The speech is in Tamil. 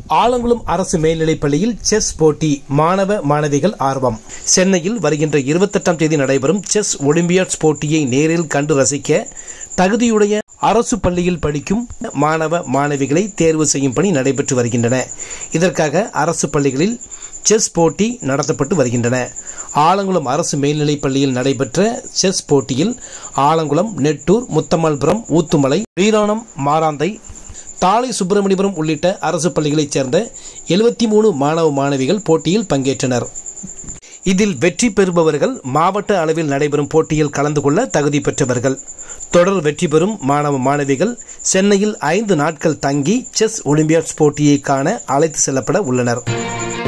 ஆலங்குளம் அரசு மேல்நிலைப்பள்ளியில் செஸ் போட்டி, மாணவ மாணவிகள் ஆர்வம். சென்னையில் வருகின்ற 28ஆம் தேதி நடைபெறும் செஸ் ஒலிம்பியாட்ஸ் போட்டியை நேரில் கண்டு ரசிக்க தகுதியுடைய அரசு பள்ளியில் படிக்கும் மாணவ மாணவிகளை தேர்வு செய்யும் பணி நடைபெற்று வருகின்றன. இதற்காக அரசு பள்ளிகளில் செஸ் போட்டி நடத்தப்பட்டு வருகின்றன. ஆலங்குளம் அரசு மேல்நிலைப் பள்ளியில் நடைபெற்ற செஸ் போட்டியில் ஆலங்குளம், நெட்டூர், முத்தம்மாள்புரம், ஊத்துமலை, வீராணம், மாராந்தை, தாளை சுப்பிரமணியபுரம் உள்ளிட்ட அரசு பள்ளிகளைச் சேர்ந்த 73 மாணவ மாணவிகள் போட்டியில் பங்கேற்றனர். இதில் வெற்றி பெறுபவர்கள் மாவட்ட அளவில் நடைபெறும் போட்டியில் கலந்து கொள்ள தகுதி பெற்றவர்கள். தொடர் வெற்றி பெறும் மாணவ மாணவிகள் சென்னையில் 5 நாட்கள் தங்கி செஸ் ஒலிம்பியாட்ஸ் போட்டியை காண அழைத்து செல்லப்பட உள்ளனர்.